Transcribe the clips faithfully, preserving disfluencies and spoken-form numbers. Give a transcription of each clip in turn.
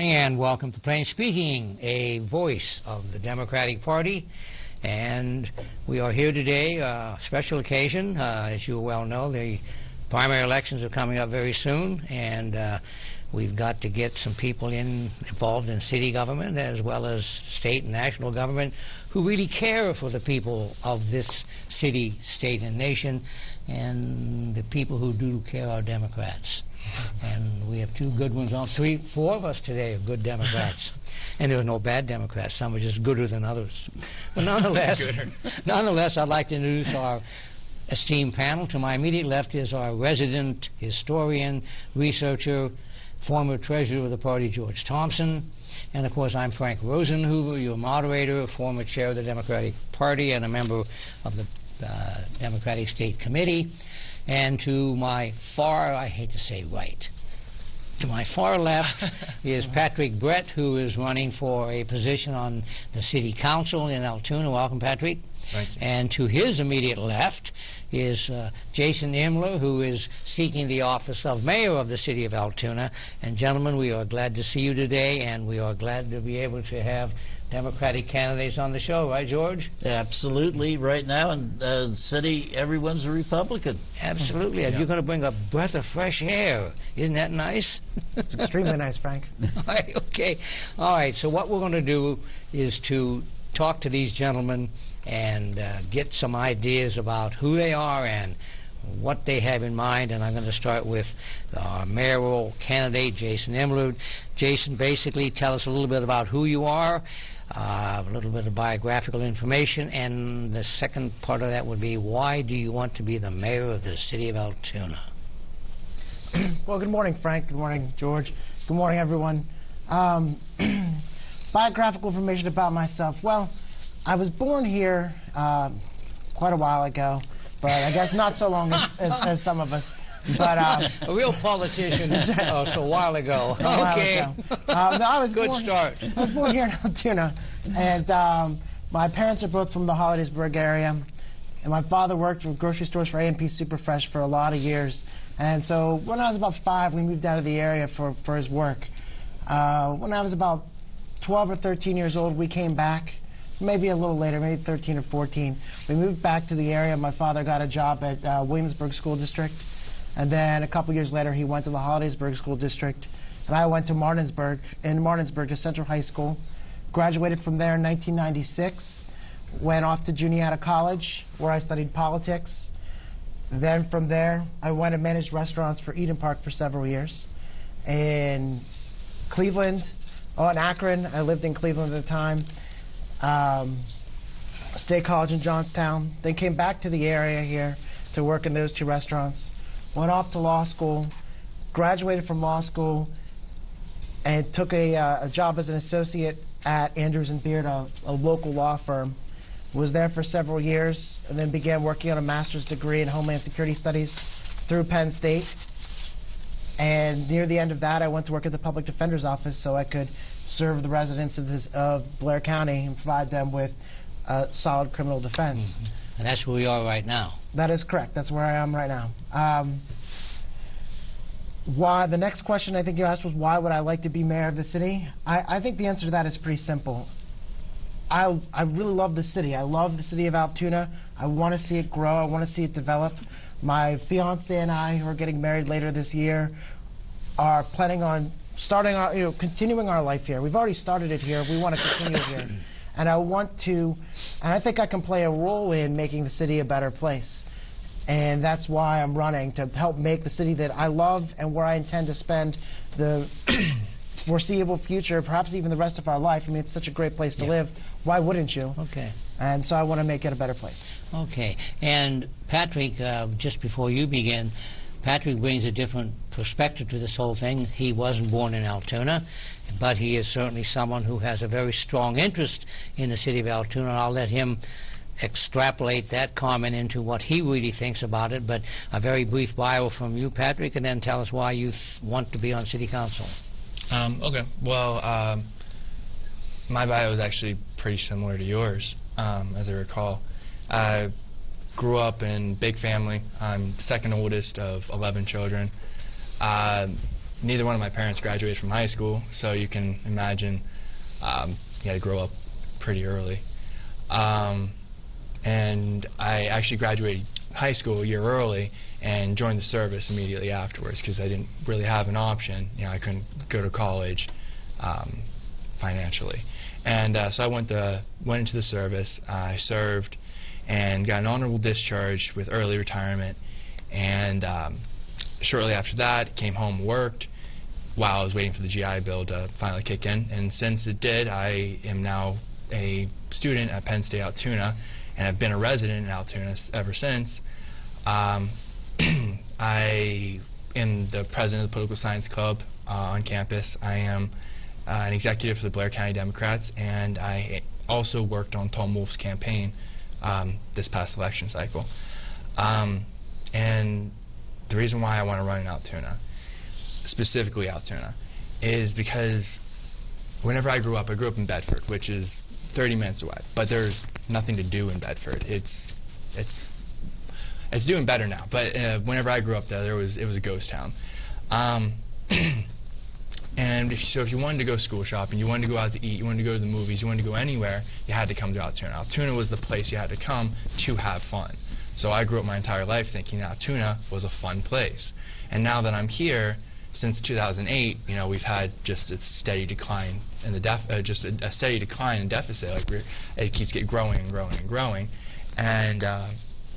And welcome to Plain Speaking, a voice of the Democratic Party. And we are here today, a uh, special occasion. Uh, as you well know, the primary elections are coming up very soon, and uh, we've got to get some people in, involved in city government as well as state and national government who really care for the people of this city, state, and nation. And the people who do care are Democrats. And we have two good ones on. Three, four of us today are good Democrats. And there are no bad Democrats. Some are just gooder than others. But nonetheless, nonetheless, I'd like to introduce our esteemed panel. To my immediate left is our resident historian, researcher, former treasurer of the party, George Thompson. And of course, I'm Frank Rosenhoover, your moderator, former chair of the Democratic Party and a member of the uh, Democratic State Committee. And to my far, I hate to say right, to my far left is Patrick Brett, who is running for a position on the City Council in Altoona. Welcome, Patrick. Thank you. And to his immediate left is uh, Jason Imler, who is seeking the office of mayor of the city of Altoona. And gentlemen, we are glad to see you today, and we are glad to be able to have Democratic candidates on the show, right, George? Absolutely. Right now in uh, the city, everyone's a Republican. Absolutely. Yeah. You're going to bring a breath of fresh air. Isn't that nice? It's extremely nice, Frank. All right, okay. All right, so what we're going to do is to talk to these gentlemen and uh, get some ideas about who they are and what they have in mind. And I'm going to start with our mayoral candidate, Jason Imler. Jason, basically tell us a little bit about who you are, uh, a little bit of biographical information, and the second part of that would be, why do you want to be the mayor of the city of Altoona? Well, good morning, Frank. Good morning, George. Good morning, everyone. Um, biographical information about myself. Well, I was born here uh, quite a while ago, but I guess not so long as, as, as some of us. But um, a real politician, uh, so a while ago. A while Okay. ago. Um, no, I was Good born, start. I was born here in Altoona, and um, my parents are both from the Hollidaysburg area, and my father worked with grocery stores for A and P Superfresh for a lot of years. And so when I was about five, we moved out of the area for, for his work. Uh, when I was about twelve or thirteen years old, we came back. Maybe a little later, maybe thirteen or fourteen. We moved back to the area. My father got a job at uh, Williamsburg School District. And then a couple years later, he went to the Hollidaysburg School District. And I went to Martinsburg, in Martinsburg, to Central High School. Graduated from there in nineteen ninety-six. Went off to Juniata College, where I studied politics. Then from there, I went and managed restaurants for Eden Park for several years. In Cleveland, oh, in Akron, I lived in Cleveland at the time. Um, State College in Johnstown. Then came back to the area here to work in those two restaurants. Went off to law school, graduated from law school, and took a, uh, a job as an associate at Andrews and Beard, a, a local law firm. Was there for several years, and then began working on a master's degree in Homeland Security Studies through Penn State. And near the end of that, I went to work at the Public Defender's Office so I could serve the residents of, this, of Blair County and provide them with uh, solid criminal defense. Mm-hmm. And that's where we are right now. That is correct. That's where I am right now. Um, why? The next question I think you asked was, why would I like to be mayor of the city? I, I think the answer to that is pretty simple. I, I really love the city. I love the city of Altoona. I want to see it grow. I want to see it develop. My fiance and I, who are getting married later this year, are planning on starting our, you know, continuing our life here. We've already started it here. We want to continue it here. And I want to, and I think I can play a role in making the city a better place. And that's why I'm running, to help make the city that I love and where I intend to spend the foreseeable future, perhaps even the rest of our life. I mean, it's such a great place to yeah. live. Why wouldn't you? Okay. And so I want to make it a better place. Okay. And Patrick, uh, just before you begin, Patrick brings a different perspective to this whole thing. He wasn't born in Altoona, but he is certainly someone who has a very strong interest in the city of Altoona. I'll let him extrapolate that comment into what he really thinks about it. But a very brief bio from you, Patrick, and then tell us why you th want to be on city council. Um, okay. Well, um, my bio is actually pretty similar to yours, um, as I recall. I grew up in big family. I'm second oldest of eleven children. Uh, neither one of my parents graduated from high school, so you can imagine um, you had to grow up pretty early. Um, and I actually graduated high school a year early and joined the service immediately afterwards because I didn't really have an option. You know, I couldn't go to college um, financially. And uh, so I went, to, went into the service. I served and got an honorable discharge with early retirement. And um, shortly after that, came home, worked while I was waiting for the G I Bill to finally kick in. And since it did, I am now a student at Penn State Altoona, and I've been a resident in Altoona ever since. Um, I am the president of the Political Science Club uh, on campus. I am uh, an executive for the Blair County Democrats, and I also worked on Tom Wolf's campaign um, this past election cycle. Um, and the reason why I want to run in Altoona, specifically Altoona, is because whenever I grew up, I grew up in Bedford, which is thirty minutes away, but there's nothing to do in Bedford. It's it's it's doing better now, but uh, whenever I grew up there, there was it was a ghost town. Um, and if, so if you wanted to go school shopping, you wanted to go out to eat, you wanted to go to the movies, you wanted to go anywhere, you had to come to Altoona. Altoona was the place you had to come to have fun. So I grew up my entire life thinking Altoona was a fun place. And now that I'm here, since two thousand eight, you know, we've had just a steady decline in the def uh, just a, a steady decline in deficit. Like we're, it keeps getting growing and growing and growing, and uh,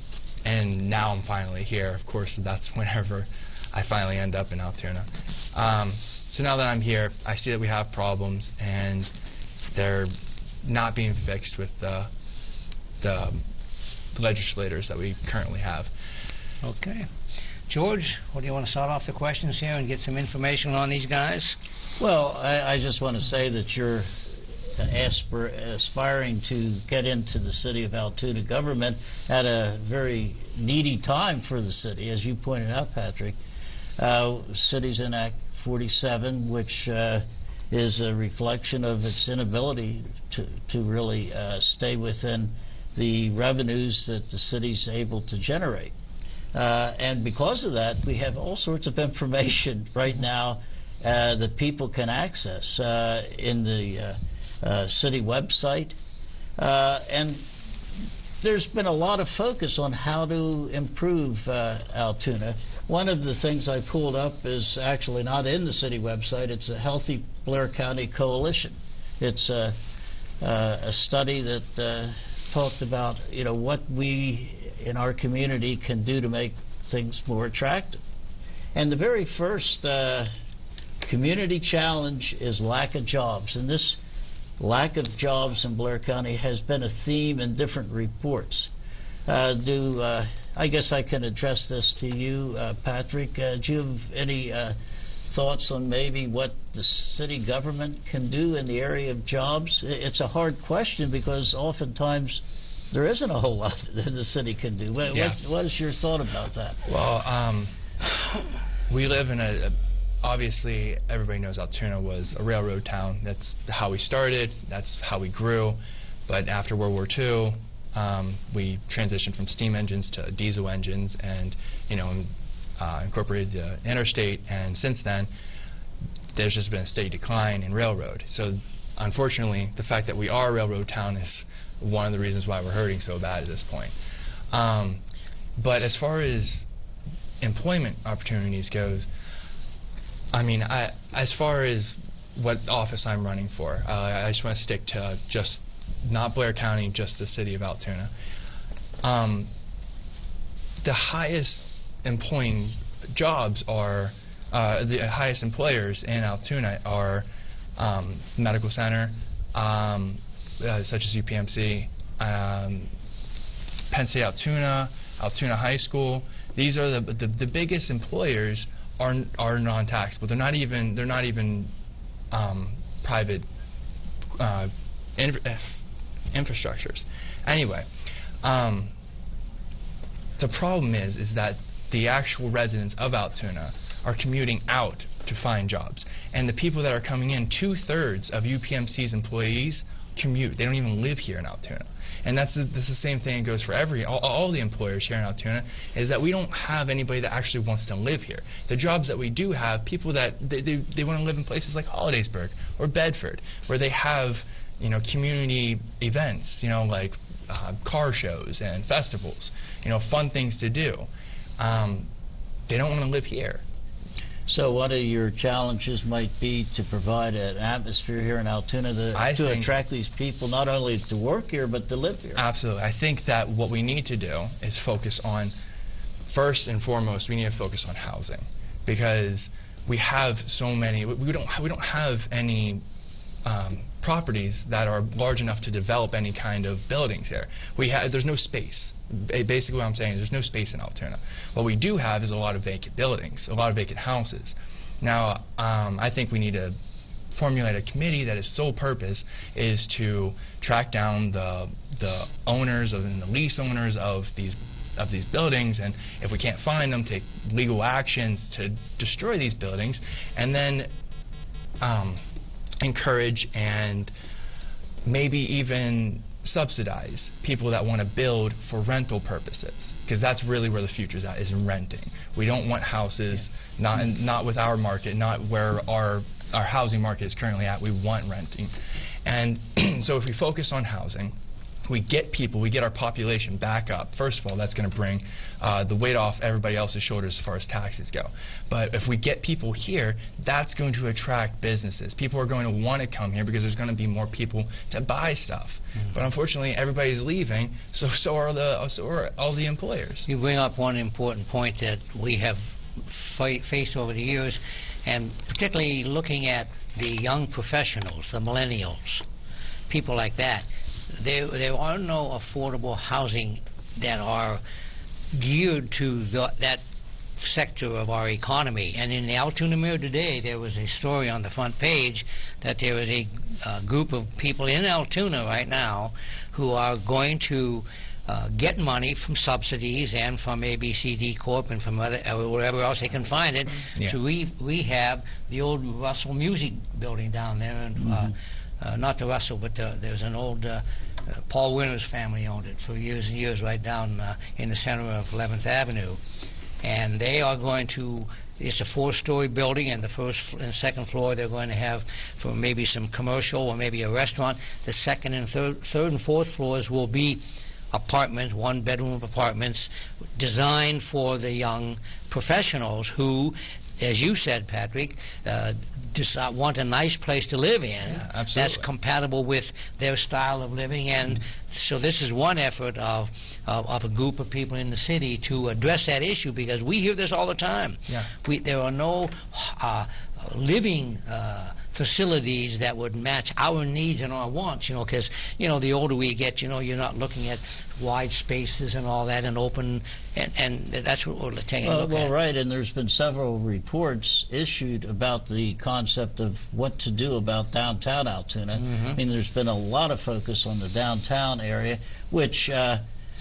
and now I'm finally here. Of course, that's whenever I finally end up in Altoona. Um, so now that I'm here, I see that we have problems, and they're not being fixed with the the legislators that we currently have. Okay. George, what do you want to start off the questions here and get some information on these guys? Well, I, I just want to say that you're aspir aspiring to get into the city of Altoona government at a very needy time for the city, as you pointed out, Patrick. Uh, city's in Act forty-seven, which uh, is a reflection of its inability to, to really uh, stay within the revenues that the city's able to generate. Uh, and because of that, we have all sorts of information right now uh, that people can access uh, in the uh, uh, city website. Uh, and there's been a lot of focus on how to improve uh, Altoona. One of the things I pulled up is actually not in the city website. It's a Healthy Blair County Coalition. It's a, uh, a study that uh, talked about, you know, what we in our community can do to make things more attractive. And the very first uh, community challenge is lack of jobs. And this lack of jobs in Blair County has been a theme in different reports. Uh, do uh, I guess I can address this to you, uh, Patrick. Uh, do you have any uh, thoughts on maybe what the city government can do in the area of jobs? It's a hard question because oftentimes there isn't a whole lot that the city can do. What, yeah. what, what is your thought about that? Well, um, we live in a, a, obviously everybody knows Altoona was a railroad town. That's how we started, that's how we grew. But after World War Two, um, we transitioned from steam engines to diesel engines and, you know, uh, incorporated the interstate. And since then, there's just been a steady decline in railroad. So unfortunately, the fact that we are a railroad town is one of the reasons why we're hurting so bad at this point. Um, but as far as employment opportunities goes, I mean, I, as far as what office I'm running for, uh, I just want to stick to just not Blair County, just the city of Altoona. Um, the highest employing jobs are, uh, the highest employers in Altoona are um, medical center, um, Uh, such as U P M C, um, Penn State Altoona, Altoona High School. These are the the, the biggest employers are are non-taxable. They're not even they're not even um, private uh, in, uh, infrastructures. Anyway, um, the problem is is that the actual residents of Altoona are commuting out to find jobs, and the people that are coming in, two-thirds of U P M C's employees commute. They don't even live here in Altoona. And that's the, that's the same thing that goes for every, all, all the employers here in Altoona, is that we don't have anybody that actually wants to live here. The jobs that we do have, people that, they, they, they want to live in places like Hollidaysburg or Bedford, where they have, you know, community events, you know, like uh, car shows and festivals, you know, fun things to do. Um, they don't want to live here. So one of your challenges might be to provide an atmosphere here in Altoona to, to attract these people not only to work here but to live here. Absolutely. I think that what we need to do is focus on, first and foremost, we need to focus on housing, because we have so many, we don't, we don't have any um, properties that are large enough to develop any kind of buildings here. We have, there's no space. Basically what I'm saying is there's no space in Altoona. What we do have is a lot of vacant buildings, a lot of vacant houses. Now, um, I think we need to formulate a committee that its sole purpose is to track down the the owners of, and the lease owners of these of these buildings, and if we can't find them, take legal actions to destroy these buildings, and then um, encourage and maybe even subsidize people that want to build for rental purposes, because that's really where the future's at, is in renting. We don't want houses, yeah. not in, not with our market, not where our our housing market is currently at. We want renting. And so if we focus on housing, we get people, we get our population back up. First of all, that's going to bring uh, the weight off everybody else's shoulders as far as taxes go. But if we get people here, that's going to attract businesses. People are going to want to come here because there's going to be more people to buy stuff. Mm-hmm. But unfortunately, everybody's leaving, so so are the so are all the employers. You bring up one important point that we have fight, faced over the years, and particularly looking at the young professionals, the millennials, people like that. There, there are no affordable housing that are geared to the, that sector of our economy. And in the Altoona Mirror today, there was a story on the front page that there is a uh, group of people in Altoona right now who are going to uh, get money from subsidies and from A B C D Corp and from other, uh, wherever else they can find it, yeah. to re rehab the old Russell Music Building down there. And, mm-hmm. uh, Uh, not the Russell, but uh, there's an old, uh, uh, Paul Winter's family owned it for years and years right down uh, in the center of eleventh Avenue. And they are going to, it's a four-story building, and the first and second floor they're going to have for maybe some commercial or maybe a restaurant. The second and third, third and fourth floors will be apartments, one-bedroom apartments, designed for the young professionals who, as you said, Patrick, uh, just uh, want a nice place to live in. Yeah, absolutely. That's compatible with their style of living. And so this is one effort of, of, of a group of people in the city to address that issue, because we hear this all the time. Yeah. We, there are no uh, living uh, facilities that would match our needs and our wants, you know, because, you know, the older we get, you know, you're not looking at wide spaces and all that and open, and, and that's what we're taking a well, look well, at. Well, right, and there's been several reports issued about the concept of what to do about downtown Altoona. Mm-hmm. I mean, there's been a lot of focus on the downtown area, which uh,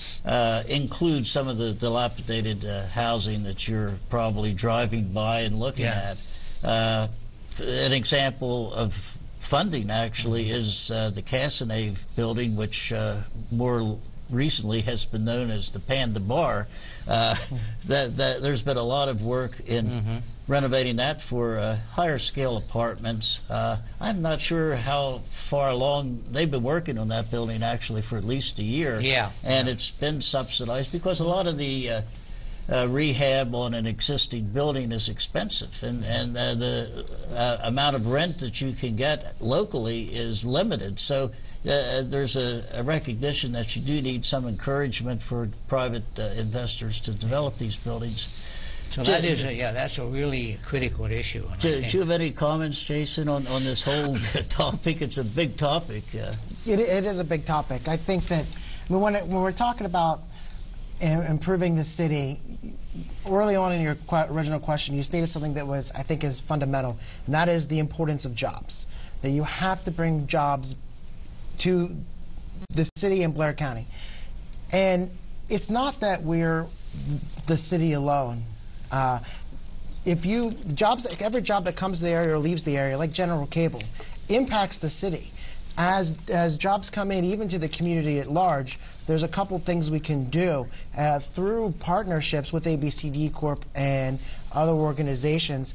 uh, includes some of the dilapidated uh, housing that you're probably driving by and looking yeah. at. Uh, an example of funding, actually, is uh, the Casanave building, which uh, more recently has been known as the Panda Bar. Uh, that, that there's been a lot of work in mm-hmm. renovating that for uh, higher scale apartments. Uh, I'm not sure how far along they've been working on that building, actually, for at least a year. Yeah. And yeah. it's been subsidized because a lot of the uh, Uh, rehab on an existing building is expensive, and, and uh, the uh, amount of rent that you can get locally is limited. So uh, there's a, a recognition that you do need some encouragement for private uh, investors to develop these buildings. So that is a, yeah, that's a really critical issue. Do, do you have any comments, Jason, on, on this whole topic? It's a big topic. Uh, it, it is a big topic. I think that I mean, when, it, when we're talking about improving the city, early on in your qu original question, you stated something that was, I think, is fundamental, and that is the importance of jobs. That you have to bring jobs to the city and Blair County. And it's not that we're the city alone. Uh, if you jobs, every job that comes to the area or leaves the area, like General Cable, impacts the city. as as jobs come in, even to the community at large, there's a couple things we can do uh, through partnerships with A B C D Corp and other organizations.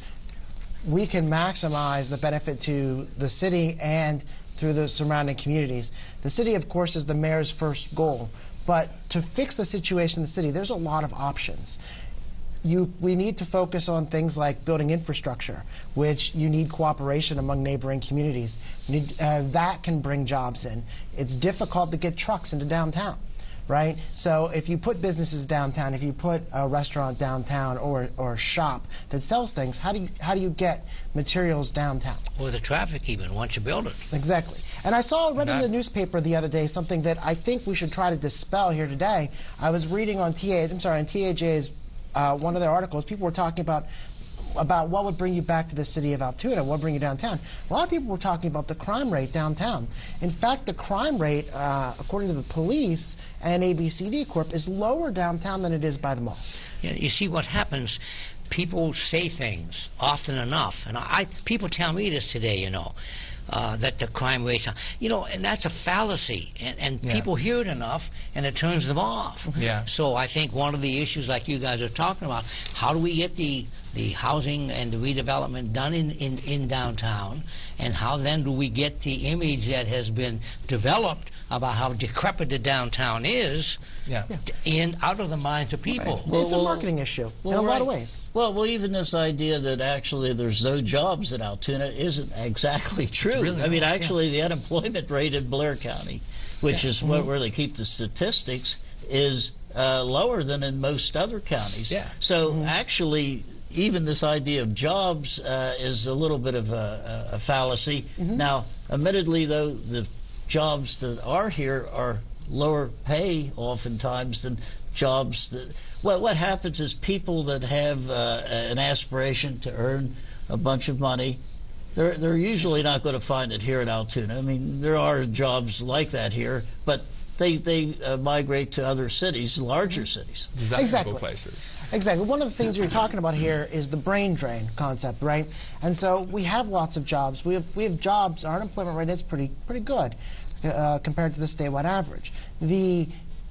We can maximize the benefit to the city and through the surrounding communities. The city, of course, is the mayor's first goal, but to fix the situation in the city, there's a lot of options. You, we need to focus on things like building infrastructure, which you need cooperation among neighboring communities. You need, uh, that can bring jobs in. It's difficult to get trucks into downtown, right? So if you put businesses downtown, if you put a restaurant downtown or, or a shop that sells things, how do you, how do you get materials downtown? Or the traffic even, once you build it. Exactly. And I saw, read in the newspaper the other day something that I think we should try to dispel here today. I was reading on T A, I'm sorry, on T A J's Uh, one of their articles, people were talking about about what would bring you back to the city of Altoona, what would bring you downtown. A lot of people were talking about the crime rate downtown. In fact, the crime rate, uh, according to the police and A B C D Corp, is lower downtown than it is by the mall. You know, you see what happens, people say things often enough, and I, people tell me this today, you know, uh, that the crime rate's, you know, and that's a fallacy, and, and yeah. people hear it enough, and it turns them off. Yeah. So I think one of the issues, like you guys are talking about, how do we get the the housing and the redevelopment done in, in, in downtown, and how then do we get the image that has been developed about how decrepit the downtown is yeah. in out of the minds of people. Right. Well, it's a well, marketing issue well, in a right. lot of ways. Well, well, even this idea that actually there's no jobs in Altoona isn't exactly true. Really I mean, not, actually, yeah. the unemployment rate in Blair County, which yeah. is mm-hmm. what, where they keep the statistics, is uh, lower than in most other counties. Yeah. So mm-hmm. actually, even this idea of jobs uh, is a little bit of a, a, a fallacy. Mm-hmm. Now, admittedly, though, the jobs that are here are lower pay oftentimes than jobs that... Well, what happens is people that have uh, an aspiration to earn a bunch of money, they're, they're usually not going to find it here in Altoona. I mean, there are jobs like that here, but they, they uh, migrate to other cities, larger cities. Exactly. Places. Exactly. One of the things you're talking about here is the brain drain concept, right? And so we have lots of jobs. We have, we have jobs. Our unemployment rate is pretty, pretty good uh, compared to the statewide average. The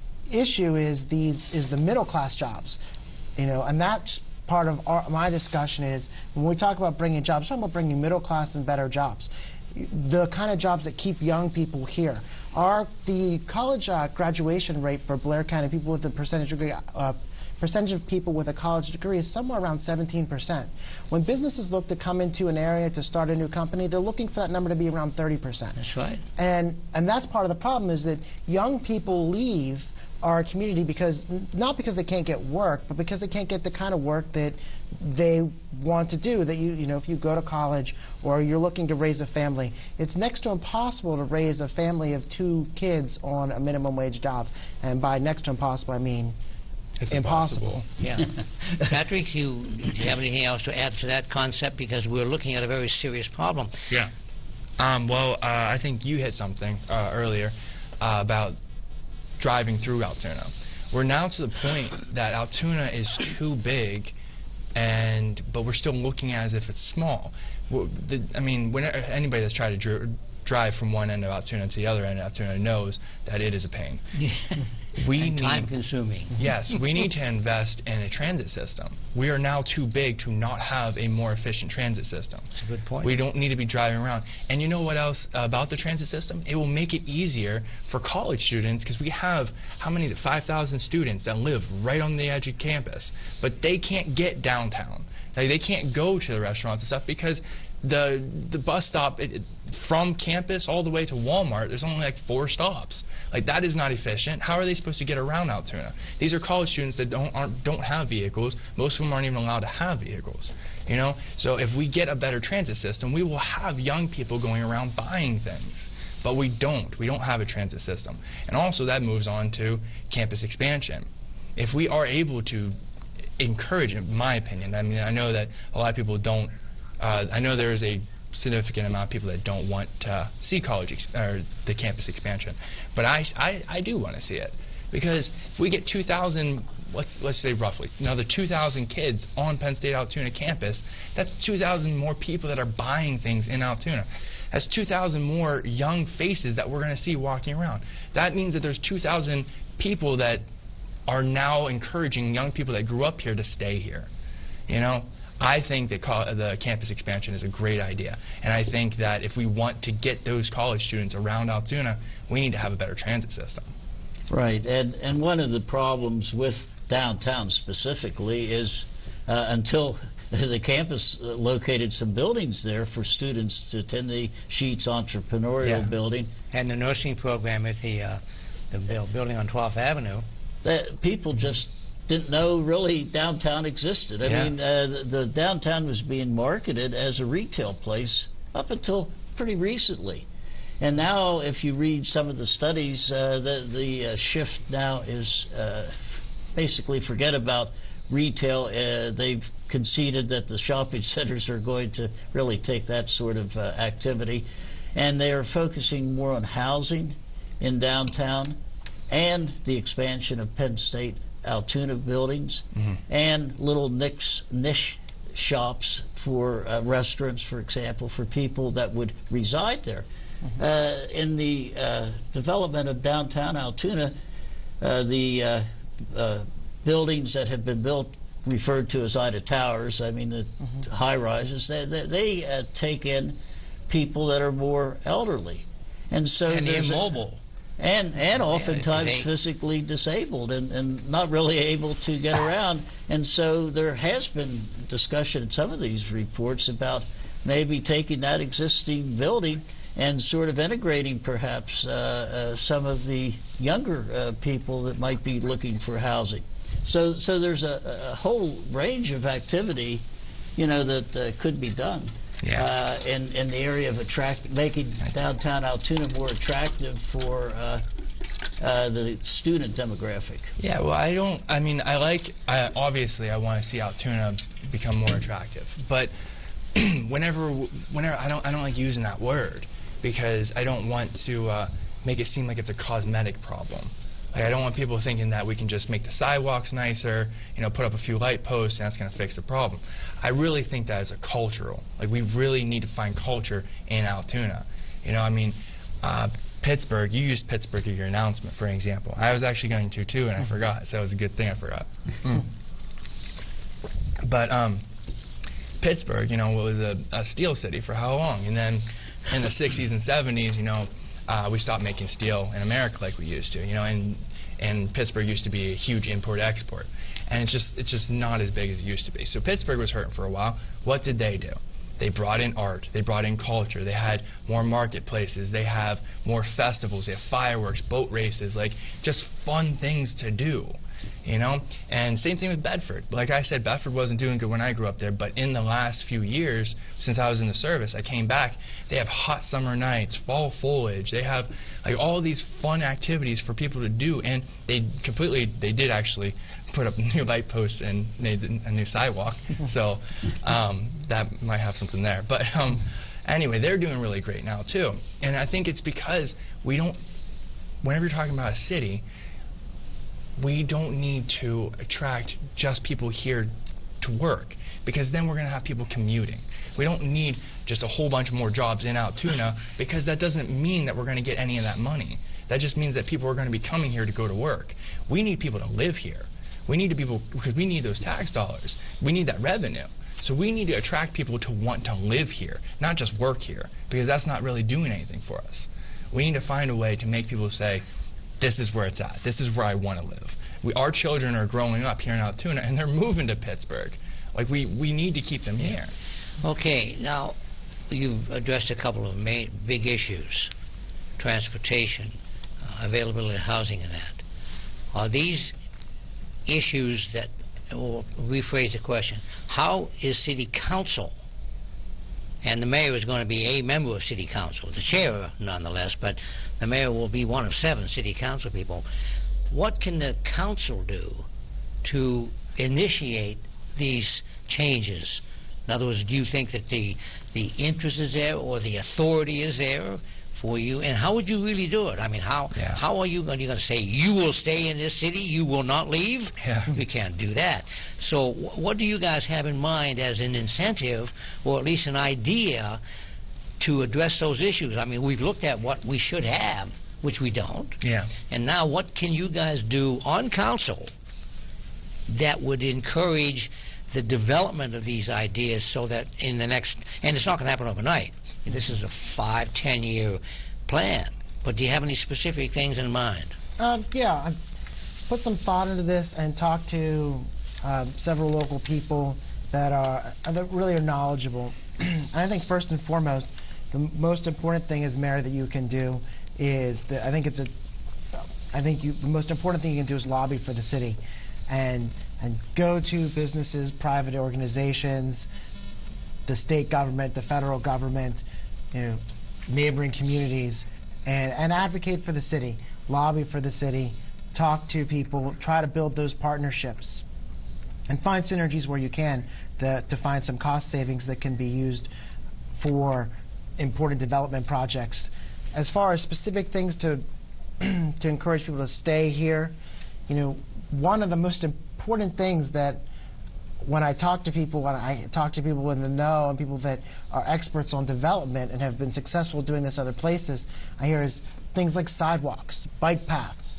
issue is these is the middle class jobs, you know, and that's part of our, my discussion is when we talk about bringing jobs, we're talking about bringing middle class and better jobs, the kind of jobs that keep young people here. Our the college uh, graduation rate for Blair County, people with a percentage degree, uh, percentage of people with a college degree is somewhere around seventeen percent. When businesses look to come into an area to start a new company, they're looking for that number to be around thirty percent. That's right. And and that's part of the problem is that young people leave our community because not because they can't get work, but because they can't get the kind of work that they want to do. That you you know, if you go to college or you're looking to raise a family, it's next to impossible to raise a family of two kids on a minimum wage job. And by next to impossible, I mean It's impossible. impossible. Yeah. Patrick, you, do you have anything else to add to that concept? Because we're looking at a very serious problem. Yeah. Um, well, uh, I think you hit something uh, earlier uh, about driving through Altoona. We're now to the point that Altoona is too big, and but we're still looking as if it's small. We're, the, I mean, when anybody that's tried to dr drive from one end of Altoona to the other end of Altoona knows that it is a pain. We and need, time-consuming. Yes, we need to invest in a transit system. We are now too big to not have a more efficient transit system. That's a good point. We don't need to be driving around. And you know what else uh, about the transit system? It will make it easier for college students because we have, how many, five thousand students that live right on the edge of campus. But they can't get downtown. Like, they can't go to the restaurants and stuff because the the bus stop it, it, from campus all the way to Walmart, there's only like four stops. Like, that is not efficient. How are they supposed to get around Altoona? These are college students that don't aren't, don't have vehicles. Most of them aren't even allowed to have vehicles. You know, so if we get a better transit system, we will have young people going around buying things. But we don't. We don't have a transit system. And also that moves on to campus expansion. If we are able to encourage, in my opinion, I mean, I know that a lot of people don't. Uh, I know there is a significant amount of people that don't want to see college ex or the campus expansion, but I I, I do want to see it because if we get two thousand, let's let's say roughly another two thousand kids on Penn State Altoona campus, that's two thousand more people that are buying things in Altoona. has two thousand more young faces that we're going to see walking around. That means that there's two thousand people that are now encouraging young people that grew up here to stay here. You know, I think that the campus expansion is a great idea, and I think that if we want to get those college students around Altoona, we need to have a better transit system. Right, and and one of the problems with downtown specifically is uh, until the campus uh, located some buildings there for students to attend, the Sheets Entrepreneurial yeah. Building. And the nursing program at the, uh, the building on twelfth Avenue. That people just didn't know really downtown existed. I yeah. mean, uh, the, the downtown was being marketed as a retail place up until pretty recently. And now, if you read some of the studies, uh, the, the uh, shift now is uh, basically forget about retail. Uh, they've conceded that the shopping centers are going to really take that sort of uh, activity. And they are focusing more on housing in downtown and the expansion of Penn State Altoona buildings mm-hmm. and little niche, niche shops for uh, restaurants, for example, for people that would reside there. Mm-hmm. uh, in the uh, development of downtown Altoona, uh, the uh, uh, buildings that have been built, referred to as Ida Towers, I mean the mm-hmm. high-rises, they, they, they uh, take in people that are more elderly. And so and there's immobile. A, and, and oftentimes they, physically disabled and, and not really able to get around. And so there has been discussion in some of these reports about maybe taking that existing building and sort of integrating perhaps uh, uh, some of the younger uh, people that might be looking for housing. So, so there's a, a whole range of activity, you know, that uh, could be done yeah. uh, in, in the area of attract, making downtown Altoona more attractive for uh, uh, the student demographic. Yeah, well, I don't. I mean, I like. I, obviously, I want to see Altoona become more attractive, but whenever, whenever I don't, I don't like using that word, because I don't want to uh, make it seem like it's a cosmetic problem. Like, I don't want people thinking that we can just make the sidewalks nicer, you know, put up a few light posts, and that's going to fix the problem. I really think that is a cultural. Like, we really need to find culture in Altoona. You know, I mean, uh, Pittsburgh, you used Pittsburgh in your announcement, for example. I was actually going to, too, and I forgot, so it was a good thing I forgot. Mm. But um, Pittsburgh, you know, was a, a steel city for how long? And then in the sixties and seventies, you know, uh, we stopped making steel in America like we used to, you know, and and Pittsburgh used to be a huge import-export, and it's just it's just not as big as it used to be. So Pittsburgh was hurting for a while. What did they do? They brought in art. They brought in culture. They had more marketplaces. They have more festivals. They have fireworks, boat races, like just fun things to do, you know? And same thing with Bedford. Like I said, Bedford wasn't doing good when I grew up there, but in the last few years, since I was in the service, I came back, they have hot summer nights, fall foliage. They have like all these fun activities for people to do, and they completely, they did actually put up new light posts and made a new sidewalk, so um, that might have something there. But um, anyway, they're doing really great now too, and I think it's because we don't, whenever you're talking about a city, we don't need to attract just people here to work, because then we're going to have people commuting. We don't need just a whole bunch more jobs in Altoona, because that doesn't mean that we're going to get any of that money. That just means that people are going to be coming here to go to work. We need people to live here. We need to people, because we need those tax dollars. We need that revenue. So we need to attract people to want to live here, not just work here, because that's not really doing anything for us. We need to find a way to make people say, this is where it's at. This is where I want to live. We, our children are growing up here in Altoona, and they're moving to Pittsburgh. Like, we, we need to keep them here. Okay, now you've addressed a couple of main, big issues: transportation, uh, availability of housing, and that. Are these issues that, we'll rephrase the question, how is City Council, and the mayor is going to be a member of City Council, the chair nonetheless, but the mayor will be one of seven City Council people. What can the council do to initiate these changes? In other words, do you think that the, the interest is there, or the authority is there for you? And how would you really do it? I mean, how yeah. how are you going, you going to say, you will stay in this city, you will not leave? Yeah. We can't do that. So wh what do you guys have in mind as an incentive, or at least an idea, to address those issues. I mean, we've looked at what we should have, which we don't. Yeah. And now what can you guys do on council that would encourage the development of these ideas so that in the next, and it's not going to happen overnight. This is a five, ten year plan. But do you have any specific things in mind? Um, yeah, I've put some thought into this and talked to uh, several local people that are that really are knowledgeable. And I think first and foremost, the most important thing as mayor that you can do is that I think it's a I think you, the most important thing you can do is lobby for the city, and and go to businesses, private organizations, the state government, the federal government, you know, neighboring communities, and and advocate for the city, lobby for the city, talk to people, try to build those partnerships, and find synergies where you can to, to find some cost savings that can be used for important development projects. As far as specific things to to encourage people to stay here, you know, one of the most important things that when I talk to people, when I talk to people in the know and people that are experts on development and have been successful doing this other places, I hear is things like sidewalks, bike paths,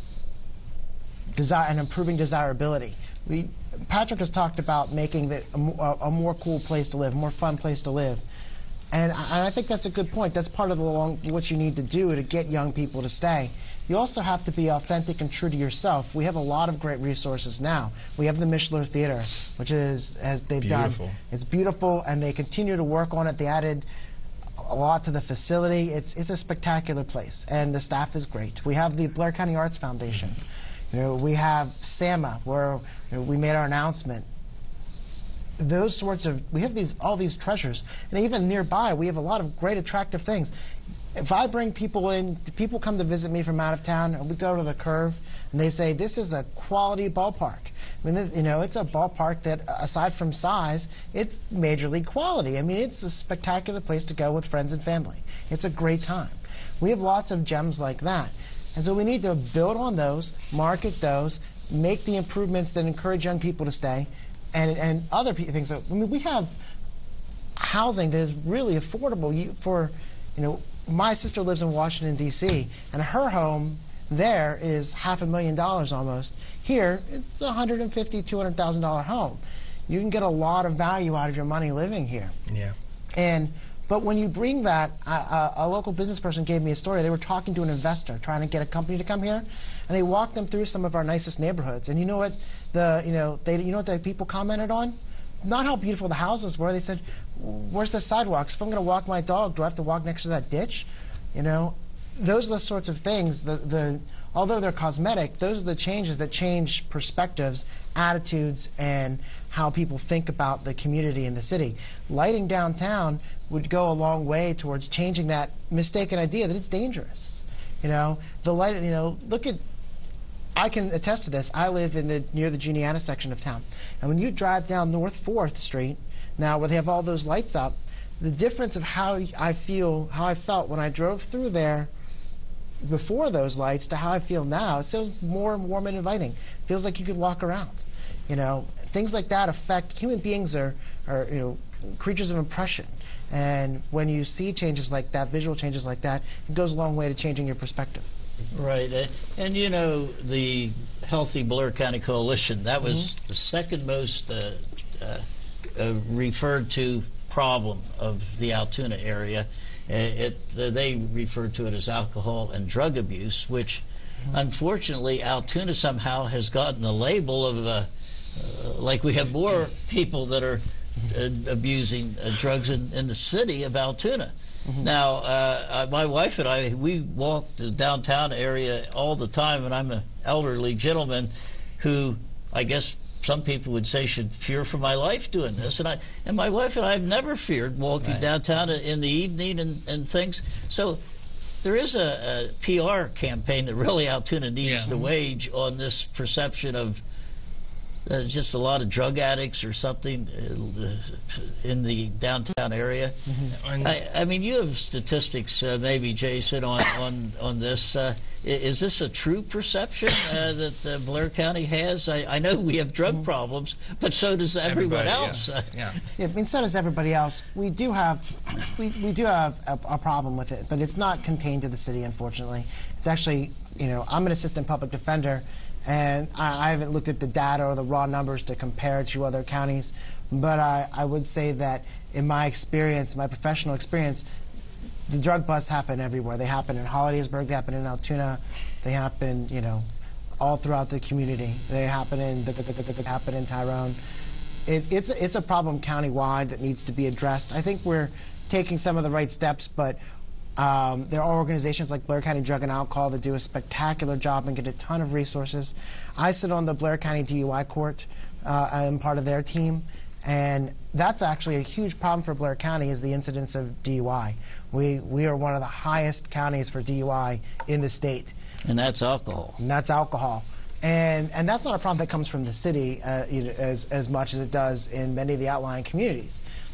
desire, and improving desirability. We, Patrick has talked about making it a, a more cool place to live, a more fun place to live. And I, and I think that's a good point. That's part of the long, what you need to do to get young people to stay. You also have to be authentic and true to yourself. We have a lot of great resources now. We have the Mishler Theater, which is, as they've beautiful. done, it's beautiful, and they continue to work on it. They added a lot to the facility. It's, it's a spectacular place, and the staff is great. We have the Blair County Arts Foundation. You know, we have S A M A, where you know, we made our announcement. Those sorts of, we have these all these treasures, and even nearby we have a lot of great attractive things. If I bring people in, people come to visit me from out of town, and we go to the Curve, and they say this is a quality ballpark. I mean, this, you know, it's a ballpark that, aside from size, it's major league quality. I mean, it's a spectacular place to go with friends and family. It's a great time. We have lots of gems like that, and so we need to build on those, market those, make the improvements that encourage young people to stay. And, and other things. So, I mean, we have housing that is really affordable. You, for, you know, my sister lives in Washington, D C, and her home there is half a million dollars almost. Here, it's a one hundred fifty thousand dollars, two hundred thousand dollar home. You can get a lot of value out of your money living here. Yeah. And but when you bring that, uh, a local business person gave me a story. They were talking to an investor trying to get a company to come here, and they walked them through some of our nicest neighborhoods. And you know what the you know they you know what the people commented on? Not how beautiful the houses were. They said, "Where's the sidewalks? If I'm going to walk my dog, do I have to walk next to that ditch?" You know, those are the sorts of things. The the although they're cosmetic, those are the changes that change perspectives, attitudes, and how people think about the community and the city. Lighting downtown would go a long way towards changing that mistaken idea that it's dangerous. You know, the light. You know, look at. I can attest to this. I live in the near the Juniata section of town, and when you drive down North Fourth Street now, where they have all those lights up, the difference of how I feel, how I felt when I drove through there before those lights to how I feel now, it feels more warm and inviting. It feels like you could walk around. You know, things like that affect human beings are, are you know, creatures of impression, and when you see changes like that, visual changes like that, it goes a long way to changing your perspective. Right, uh, and you know, the Healthy Blair County Coalition, that was mm-hmm. the second most uh, uh, uh, referred to problem of the Altoona area. Uh, it, uh, they referred to it as alcohol and drug abuse, which mm-hmm. unfortunately Altoona somehow has gotten a label of uh, uh, like we have more people that are uh, abusing uh, drugs in, in the city of Altoona. Mm-hmm. Now, uh, my wife and I, we walk the downtown area all the time, and I'm an elderly gentleman who I guess some people would say should fear for my life doing this. And I and my wife and I have never feared walking right. downtown in the evening and, and things. So there is a, a P R campaign that really Altoona needs yeah. to wage on this perception of Uh, just a lot of drug addicts or something uh, in the downtown area. Mm-hmm. I, I mean, you have statistics, uh, maybe, Jason, on, on, on this. Uh, is this a true perception uh, that uh, Blair County has? I, I know we have drug problems, but so does everyone Everybody, else. Yeah. yeah. Yeah, I mean, so does everybody else. We do have, we, we do have a, a problem with it, but it's not contained to the city, unfortunately. It's actually, you know, I'm an assistant public defender, and I, I haven't looked at the data or the raw numbers to compare to other counties, but I, I would say that in my experience, my professional experience, the drug busts happen everywhere. They happen in Hollidaysburg, they happen in Altoona, they happen, you know, all throughout the community. They happen in, they happen in Tyrone. It, it's, it's a problem countywide that needs to be addressed. I think we're taking some of the right steps, but um, there are organizations like Blair County Drug and Alcohol that do a spectacular job and get a ton of resources. I sit on the Blair County D U I court. Uh, I'm part of their team. And that's actually a huge problem for Blair County is the incidence of D U I. We, we are one of the highest counties for D U I in the state. And that's alcohol. And that's alcohol. And, and that's not a problem that comes from the city uh, you know, as, as much as it does in many of the outlying communities.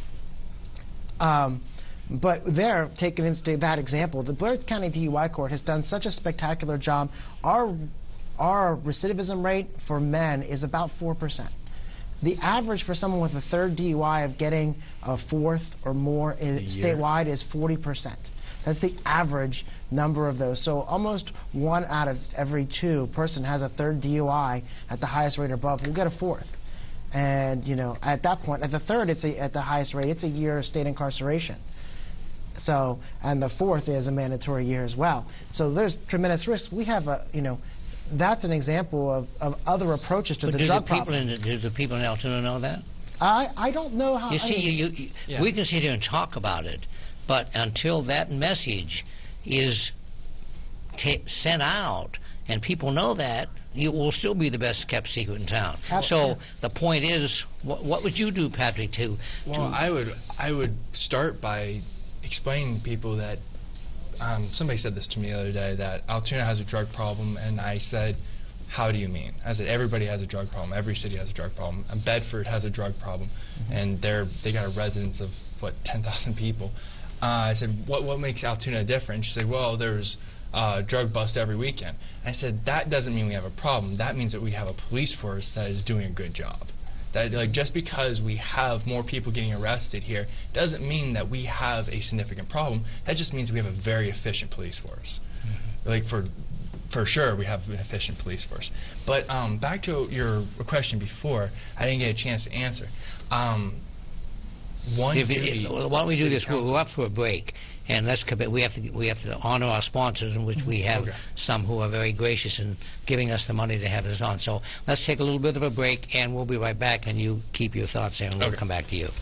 Um, but there, taking into that example, the Blair County D U I court has done such a spectacular job. Our, our recidivism rate for men is about four percent. The average for someone with a third D U I of getting a fourth or more in, statewide is forty percent. That's the average number of those. So almost one out of every two person has a third D U I at the highest rate or above. We'll get a fourth. And, you know, at that point, at the third, it's a, at the highest rate, it's a year of state incarceration. So, and the fourth is a mandatory year as well. So there's tremendous risk. We have a, you know, that's an example of, of other approaches to but the do drug the people problem. in the, do the people in Altoona know that? I, I don't know how... You I see, mean, you, you, Yeah. we can sit here and talk about it, but until that message is ta sent out and people know that, you will still be the best kept secret in town. Absolutely. So the point is, what, what would you do, Patrick, to... Well, to I would I would start by explaining to people that um, somebody said this to me the other day, that Altoona has a drug problem, and I said, how do you mean? I said, everybody has a drug problem. Every city has a drug problem. And Bedford has a drug problem, mm-hmm. and they're they got a residence of what ten thousand people. Uh, I said, what what makes Altoona different? She said, well, there's uh, drug bust every weekend. I said, that doesn't mean we have a problem. That means that we have a police force that is doing a good job. That, like, just because we have more people getting arrested here doesn't mean that we have a significant problem. That just means we have a very efficient police force. Mm-hmm. Like, for for sure, we have an efficient police force. But um, back to your question before, I didn't get a chance to answer. Um, one if duty it, why don't we do this? council. We'll go up for a break, and let's commit. We have to we have to honor our sponsors, in which we have Okay. some who are very gracious in giving us the money to have this on. So let's take a little bit of a break, and we'll be right back. And you keep your thoughts there, and we'll Okay. come back to you.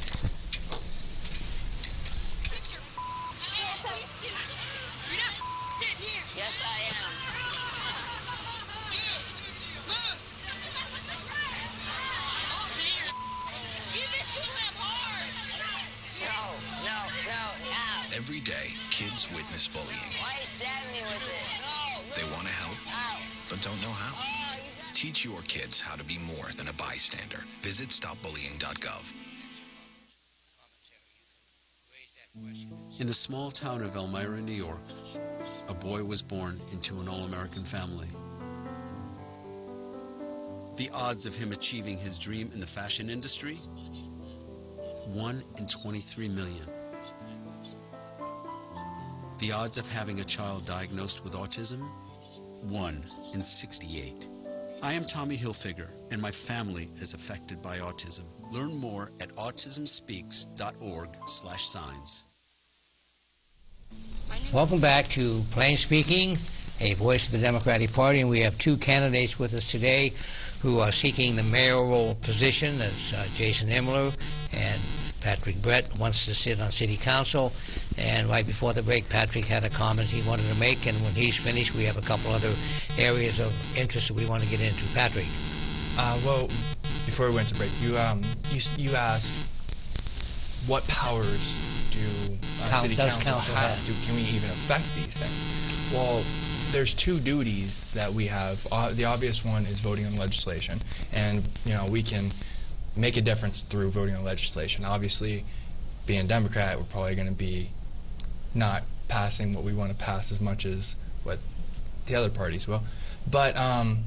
Yes, I am. Give it to him hard. No, no, no, no. Every day, kids witness bullying. Why are you stabbing me with it? No. They want to help, Ow. but don't know how. Oh, you got Teach your kids how to be more than a bystander. Visit stop bullying dot gov. In the small town of Elmira, New York, a boy was born into an all-American family. The odds of him achieving his dream in the fashion industry? one in twenty-three million. The odds of having a child diagnosed with autism? one in sixty-eight. I am Tommy Hilfiger, and my family is affected by autism. Learn more at autism speaks dot org slash signs. Welcome back to Plain Speaking, a voice of the Democratic Party, and we have two candidates with us today who are seeking the mayoral position. That's uh, Jason Imler and Patrick Brett wants to sit on City Council. And right before the break, Patrick had a comment he wanted to make, and when he's finished, we have a couple other areas of interest that we want to get into. Patrick. Uh, well, before we went to break, you um, you, you asked what powers do uh, How City does Council, council have? have? Do, can we even affect these things? Well, there's two duties that we have. Uh, the obvious one is voting on legislation, and you know we can make a difference through voting on legislation. Obviously, being a Democrat, we're probably going to be not passing what we want to pass as much as what the other parties will. But um,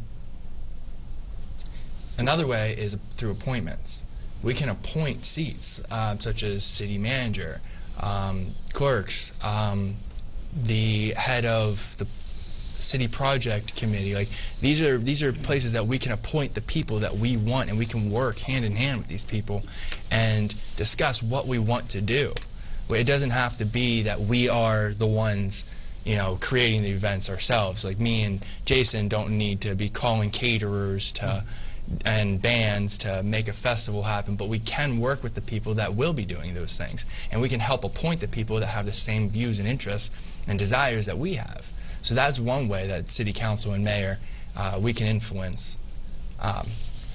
another way is through appointments. We can appoint seats, uh, such as city manager, um, clerks, um, the head of the city project committee. Like these are these are places that we can appoint the people that we want, and we can work hand in hand with these people and discuss what we want to do. It doesn't have to be that we are the ones, you know, creating the events ourselves. Like me and Jason don't need to be calling caterers to and bands to make a festival happen, but we can work with the people that will be doing those things, and we can help appoint the people that have the same views and interests and desires that we have. So that's one way that city council and mayor, uh, we can influence um,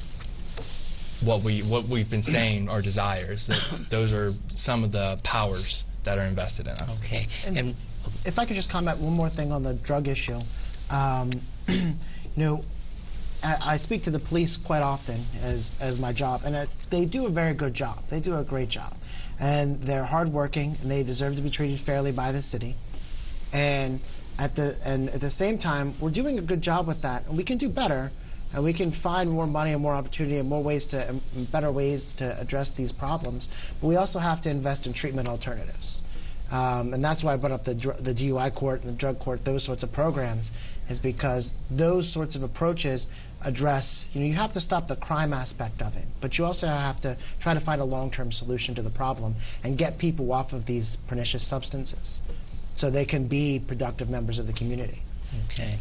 what we what we've been saying, our desires. That those are some of the powers that are invested in us. Okay. And, and if I could just comment one more thing on the drug issue. Um, you know, I, I speak to the police quite often as as my job, and uh, they do a very good job. They do a great job, and they're hardworking, and they deserve to be treated fairly by the city. And at the and at the same time, we're doing a good job with that, and we can do better, and we can find more money and more opportunity and more ways to and better ways to address these problems. But we also have to invest in treatment alternatives, um, and that's why I brought up the dr the D U I court and the drug court, those sorts of programs, is because those sorts of approaches address, you know, you have to stop the crime aspect of it, but you also have to try to find a long-term solution to the problem and get people off of these pernicious substances so they can be productive members of the community. Okay.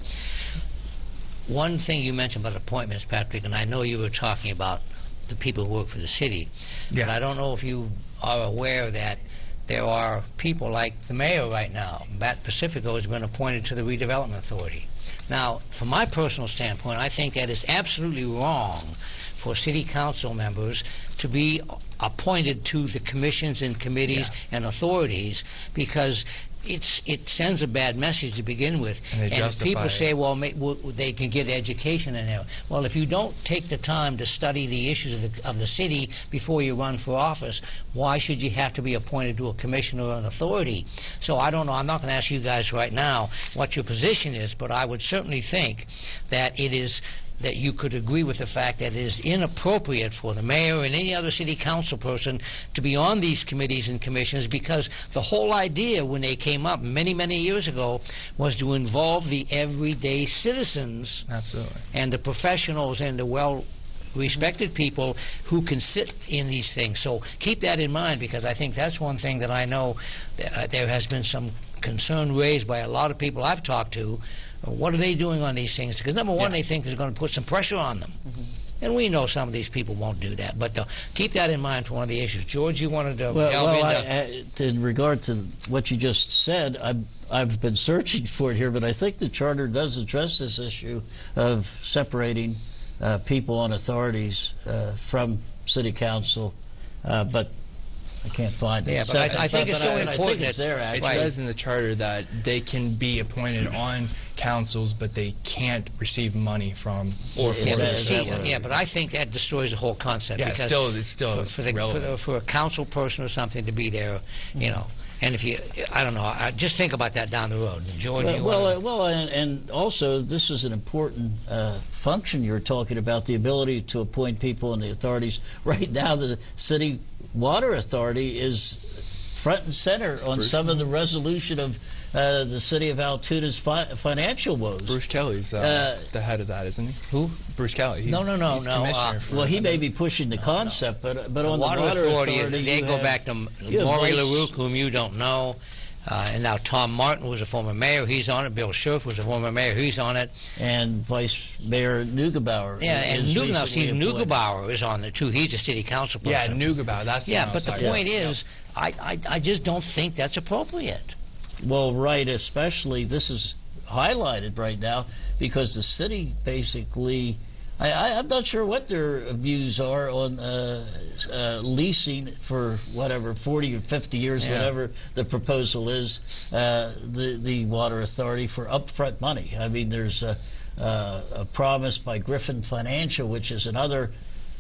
One thing you mentioned about appointments, Patrick, and I know you were talking about the people who work for the city, yeah. but I don't know if you are aware that there are people like the mayor right now. Matt Pacifico has been appointed to the Redevelopment Authority. Now, from my personal standpoint, I think that is absolutely wrong for city council members to be appointed to the commissions and committees yeah. and authorities, because it's it sends a bad message to begin with. And, and if people it. say, well, may, well, they can get education in there. Well, if you don't take the time to study the issues of the, of the city before you run for office, why should you have to be appointed to a commission or an authority? So I don't know. I'm not going to ask you guys right now what your position is, but I would certainly think that it is that you could agree with the fact that it is inappropriate for the mayor and any other city council person to be on these committees and commissions, because the whole idea when they came up many, many years ago was to involve the everyday citizens. Absolutely. And the professionals and the well respected people who can sit in these things. So keep that in mind, because I think that's one thing that I know th uh, there has been some concern raised by a lot of people I've talked to. Uh, what are they doing on these things? Because number one, yeah. they think they're going to put some pressure on them. Mm-hmm. And we know some of these people won't do that. But uh, keep that in mind for one of the issues. George, you wanted to well, delve well, into... I, I, in regard to what you just said, I've, I've been searching for it here, but I think the Charter does address this issue of separating uh, people on authorities uh, from City Council, uh, but I can't find it. Yeah, but I, I think it's so I, important. I think it's there, It actually. says in the Charter that they can be appointed on councils, but they can't receive money from or for Yeah, Is but, that- is see, that what- yeah, but I think that destroys the whole concept. Yeah, because still, it's still for, for, the, for, relevant. the, for a council person or something to be there, you know. And if you, I don't know, I, just think about that down the road. George, Well, you well, wanna... uh, well and, and also this is an important uh, function you're talking about, the ability to appoint people in the authorities. Right now, the City Water Authority is front and center on Bruce some of the resolution of uh, the City of Altoona's fi financial woes. Bruce Kelly's uh, Uh, the head of that, isn't he? Who? Bruce Kelly. He's, No, no, no, he's no, commissioner uh, for Well, he may another- be pushing the concept, but but The on Water the Water Authority, Authority, they you go have- back to you have Maury vice- LaRouche, whom you don't know. Uh, and now Tom Martin was a former mayor. He's on it. Bill Scherf was a former mayor. He's on it. and Vice Mayor Neugebauer. Yeah, and is Nug now recently Steve appointed. Neugebauer is on it, too. He's a city council person. Yeah, Neugebauer. That's Yeah, the but the outside point one. is, I, I, I just don't think that's appropriate. Well, right, especially this is highlighted right now because the city basically, I, I, I'm not sure what their views are on uh, uh, leasing for whatever, forty or fifty years, Yeah. whatever the proposal is, uh, the, the Water Authority for upfront money. I mean, there's a, uh, a promise by Griffin Financial, which is another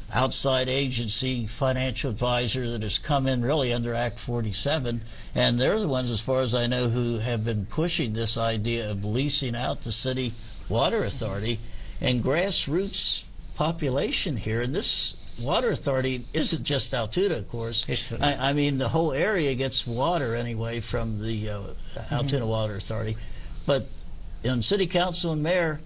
outside agency financial advisor that has come in really under Act forty-seven, and they're the ones, as far as I know, who have been pushing this idea of leasing out the city water authority and grassroots population here. And this water authority isn't just Altoona, of course. I, I mean, the whole area gets water anyway from the uh, Altoona mm-hmm. Water Authority. But in city council and mayor,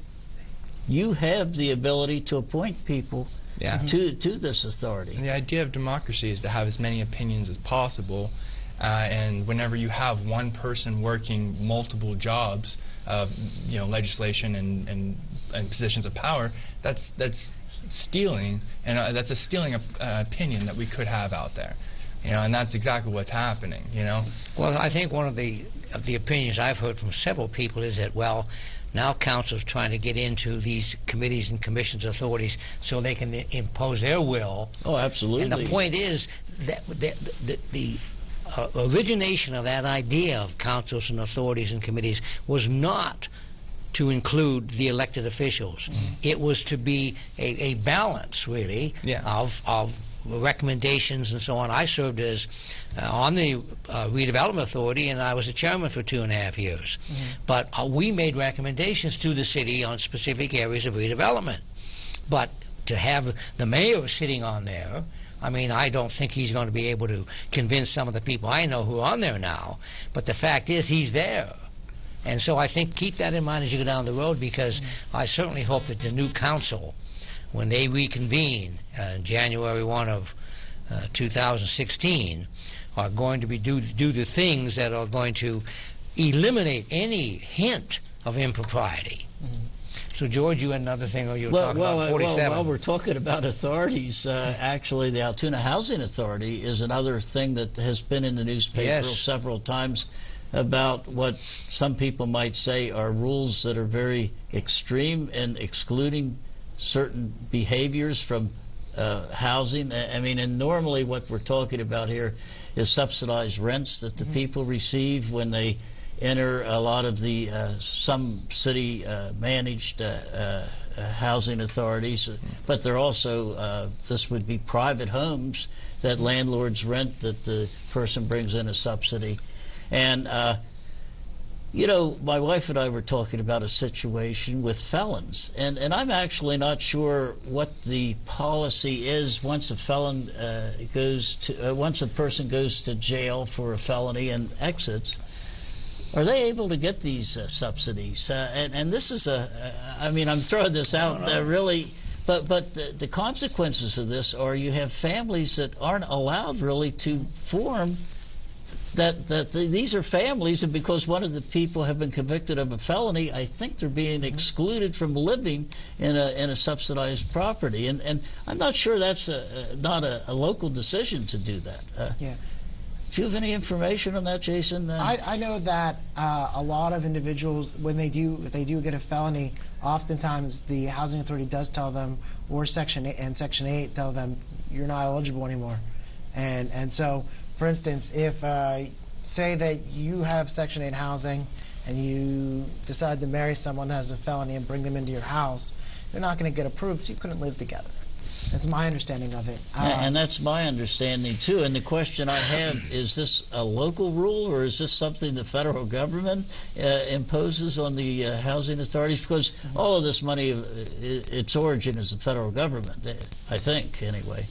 you have the ability to appoint people yeah. to to this authority. And the idea of democracy is to have as many opinions as possible, uh, and whenever you have one person working multiple jobs, uh, you know, legislation and, and, and positions of power, that's that's stealing, and uh, that's a stealing of uh, opinion that we could have out there. You know, and that's exactly what's happening, you know. Well, I think one of the of the opinions I've heard from several people is that, well, now council's trying to get into these committees and commissions authorities so they can impose their will. Oh, absolutely. And the point is that the, the, the uh, origination of that idea of councils and authorities and committees was not to include the elected officials. Mm-hmm. It was to be a, a balance, really, yeah. of, of recommendations and so on. I served as uh, on the uh, redevelopment authority, and I was the chairman for two and a half years. Mm-hmm. But uh, we made recommendations to the city on specific areas of redevelopment. But to have the mayor sitting on there, I mean, I don't think he's going to be able to convince some of the people I know who are on there now. But the fact is, he's there. And so I think keep that in mind as you go down the road, because mm-hmm. I certainly hope that the new council, when they reconvene uh, January first of uh, two thousand sixteen, are going to be do, do the things that are going to eliminate any hint of impropriety. Mm-hmm. So, George, you had another thing, or you were well, talking well, about forty-seven. Well, while we're talking about authorities, uh, actually the Altoona Housing Authority is another thing that has been in the newspaper yes. several times about what some people might say are rules that are very extreme and excluding certain behaviors from uh, housing. I mean, and normally what we're talking about here is subsidized rents that the mm-hmm. people receive when they enter a lot of the uh, some city uh, managed uh, uh, housing authorities, mm-hmm. but they're also uh, this would be private homes that landlords rent that the person brings in a subsidy. And uh, you know, my wife and I were talking about a situation with felons, and, and I'm actually not sure what the policy is once a felon uh, goes to, uh, once a person goes to jail for a felony and exits. Are they able to get these uh, subsidies? Uh, and, and this is a, uh, I mean, I'm throwing this out uh, really, but, but the, the consequences of this are you have families that aren't allowed really to form. That, that the, these are families, and because one of the people have been convicted of a felony, I think they're being excluded from living in a in a subsidized property, and and I'm not sure that's a, a, not a, a local decision to do that. Uh, yeah. Do you have any information on that, Jason? Uh, I, I know that uh, a lot of individuals, when they do if they do get a felony, oftentimes the housing authority does tell them, or Section eight and Section eight tell them, you're not eligible anymore, and and so. For instance, if uh, say that you have Section eight housing and you decide to marry someone that has a felony and bring them into your house, they're not going to get approved, so you couldn't live together. That's my understanding of it. Uh, and that's my understanding, too. And the question I have, is this a local rule, or is this something the federal government uh, imposes on the uh, housing authorities? Because mm-hmm. all of this money, uh, its origin is the federal government, I think, anyway.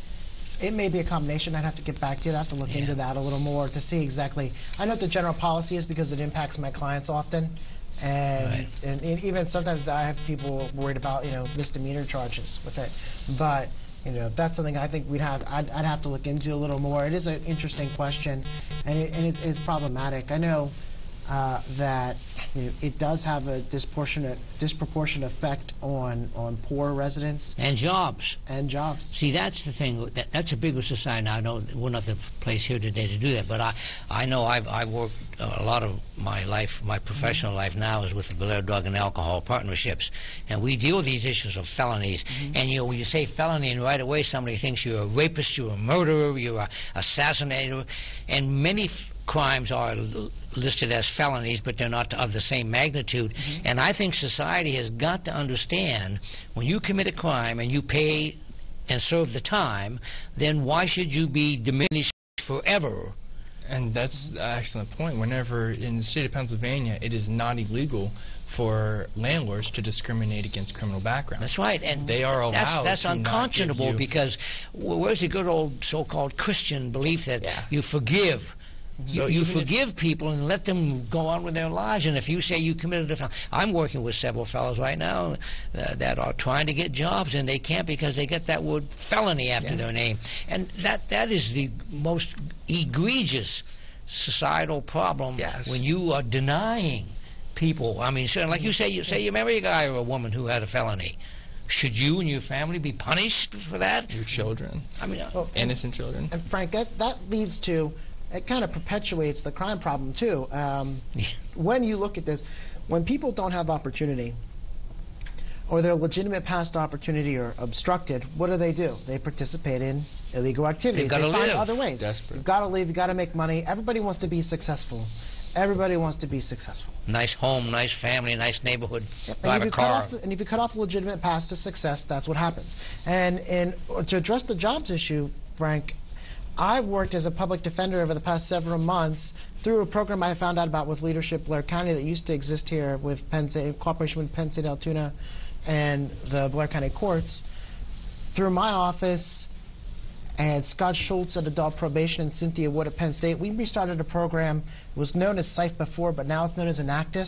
It may be a combination. I'd have to get back to you. I'd have to look yeah. into that a little more to see exactly. I know what the general policy is because it impacts my clients often. And, right. and even sometimes I have people worried about, you know, misdemeanor charges with it. But, you know, that's something I think we'd have, I'd, I'd have to look into a little more. It is an interesting question, and, it, and it, it's problematic. I know uh, that you know, it does have a disproportionate disproportionate effect on on poor residents and jobs and jobs. See, that's the thing. That, that's a bigger society. Now, I know we're not the place here today to do that, but I I know I've I've worked uh, a lot of my life, my professional mm-hmm. life now is with the Blair Drug and Alcohol Partnerships, and we deal with these issues of felonies. Mm-hmm. And you know, when you say felony, and right away somebody thinks you're a rapist, you're a murderer, you're a assassinator, and many f crimes are l listed as felonies, but they're not of the same magnitude. Mm-hmm. And I think society has got to understand when you commit a crime and you pay and serve the time, then why should you be diminished forever? And that's an excellent point. Whenever in the state of Pennsylvania, it is not illegal for landlords to discriminate against criminal backgrounds. That's right, and they are allowed. That's, that's to unconscionable not give you because where's the good old so-called Christian belief that yeah. you forgive? You, So you even forgive people and let them go on with their lives. And if you say you committed a felony, I'm working with several fellows right now uh, that are trying to get jobs and they can't because they get that word felony after yeah. their name. And that that is the most egregious societal problem yes. when you are denying people. I mean, so like you say, you say you marry a guy or a woman who had a felony. Should you and your family be punished for that? Your children. I mean, uh, Well, innocent children. And Frank, that, that leads to, it kind of perpetuates the crime problem too. Um, when you look at this, when people don't have opportunity, or their legitimate past opportunity are obstructed, what do they do? They participate in illegal activities. They've gotta they find live. other ways. Desperate. You've got to live. You've got to make money. Everybody wants to be successful. Everybody wants to be successful. nice home, nice family, nice neighborhood, Yep. drive and, a if you cut car. off the, and if you cut off the legitimate path to success, that's what happens. And, and to address the jobs issue, Frank, I've worked as a public defender over the past several months through a program I found out about with Leadership Blair County that used to exist here with Penn State, in cooperation with Penn State Altoona and the Blair County courts. Through my office and Scott Schultz at Adult Probation and Cynthia Wood at Penn State, we restarted a program. It was known as SIFE before, but now it's known as Enactus.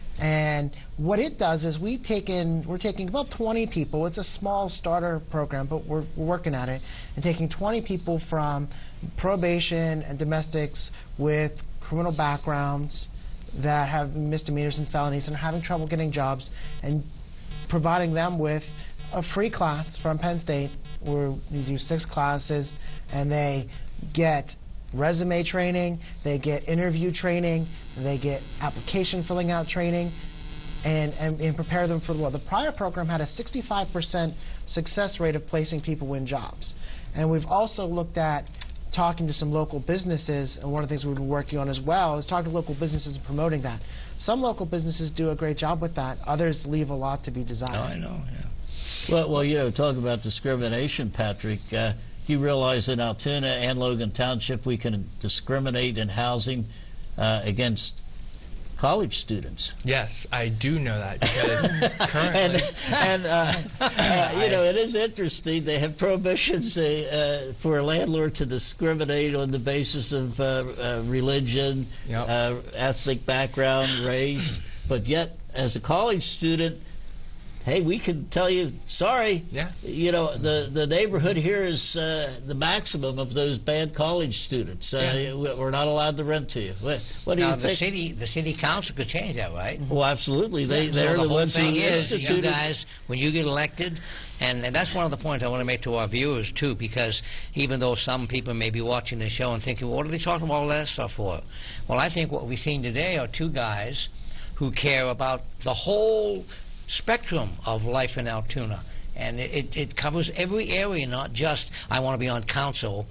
And what it does is we take in, we're taking about twenty people. It's a small starter program, but we're, we're working at it. And taking twenty people from probation and domestics with criminal backgrounds that have misdemeanors and felonies and are having trouble getting jobs, and providing them with a free class from Penn State where you do six classes and they get resume training, they get interview training, they get application filling out training, and, and, and prepare them for the world. The prior program had a sixty-five percent success rate of placing people in jobs. And we've also looked at talking to some local businesses, and one of the things we've been working on as well is talking to local businesses and promoting that. Some local businesses do a great job with that. Others leave a lot to be desired. Oh, I know, yeah. Well, well, you know, talk about discrimination, Patrick. Uh, you realize in Altoona and Logan Township we can discriminate in housing uh, against college students. Yes, I do know that because currently, and, and uh, uh, you know, it is interesting. They have prohibitions uh, uh, for a landlord to discriminate on the basis of uh, uh, religion, Yep. uh, ethnic background, race, but yet, as a college student, hey, we can tell you, sorry, yeah. you know, the, the neighborhood here is uh, the maximum of those bad college students. Uh, Yeah. We're not allowed to rent to you. What, what do now, you the think? city, the city council could change that, right? Well, absolutely. They, So they're the the, whole ones who thing is, you instituted. guys, when you get elected, and, and that's one of the points I want to make to our viewers, too, because even though some people may be watching the show and thinking, well, what are they talking about all that stuff for? Well, I think what we've seen today are two guys who care about the whole spectrum of life in Altoona, and it, it, it covers every area, not just I want to be on council.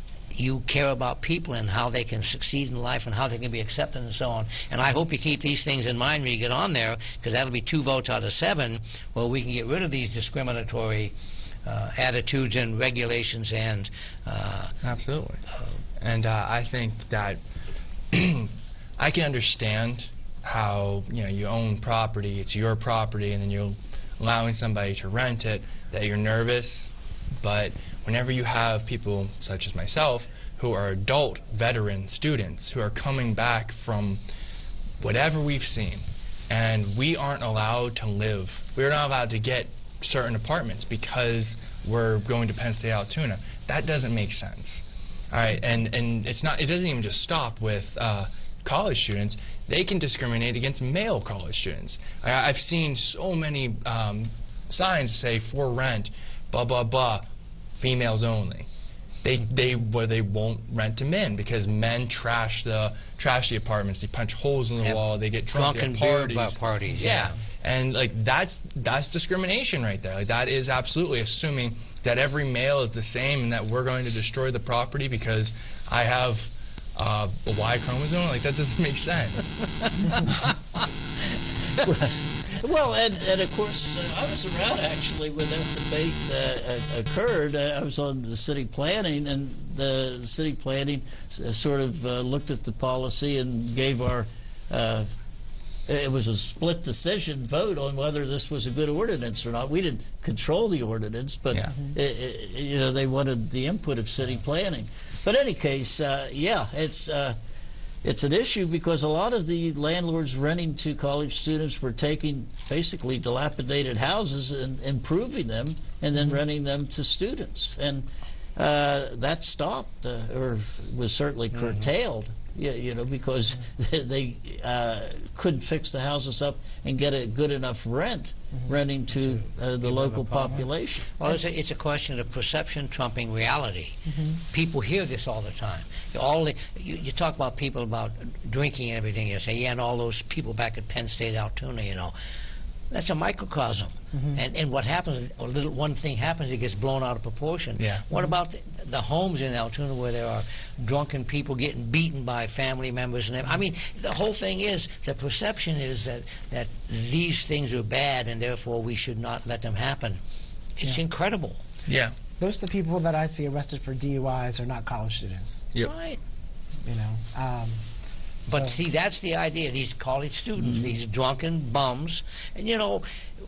You care about people and how they can succeed in life and how they can be accepted and so on. And I hope you keep these things in mind when you get on there, because that'll be two votes out of seven where we can get rid of these discriminatory uh, attitudes and regulations and uh, Absolutely. And uh, I think that I can understand how, you know, you own property, it's your property, and then you're allowing somebody to rent it, that you're nervous. But whenever you have people such as myself who are adult veteran students who are coming back from whatever we've seen, and we aren't allowed to live, we're not allowed to get certain apartments because we're going to Penn State Altoona, that doesn't make sense. All right, and and it's not, it doesn't even just stop with uh, college students. They can discriminate against male college students. I, I've seen so many um, signs say for rent, blah blah blah, females only. They they where they won't rent to men because men trash the trash the apartments. They punch holes in the Have wall. They get drunk drunken at beer parties. bar parties. Yeah. And like that's that's discrimination right there. Like, that is absolutely assuming that every male is the same and that we're going to destroy the property because I have uh, a Y chromosome. Like, that doesn't make sense. Well, and, and of course, uh, I was around actually when that debate uh, occurred. Uh, I was on the city planning, and the city planning uh, sort of uh, looked at the policy and gave our. Uh, it was a split decision vote on whether this was a good ordinance or not. We didn't control the ordinance, but Yeah. it, it, you know, they wanted the input of city planning. But in any case, uh, yeah, it's. Uh, It's an issue because a lot of the landlords renting to college students were taking basically dilapidated houses and improving them and then renting them to students. And uh, that stopped uh, or was certainly curtailed, you, you know, because they uh, couldn't fix the houses up and get a good enough rent mm-hmm. renting to uh, the local population. Well, it's a, it's a question of perception trumping reality. Mm-hmm. People hear this all the time. All the, you, you talk about people about drinking and everything. You say, yeah, and all those people back at Penn State, Altoona, you know. That's a microcosm. Mm-hmm. And and what happens, a little one thing happens, it gets blown out of proportion. Yeah. What about the, the homes in Altoona where there are drunken people getting beaten by family members and everything? I mean, the whole thing is, the perception is that, that these things are bad and therefore we should not let them happen. It's yeah. incredible. Yeah. Most of the people that I see arrested for D U Is are not college students. Yep. Right. You know. Um, But so. see, that's the idea. These college students, mm-hmm. these drunken bums, and you know,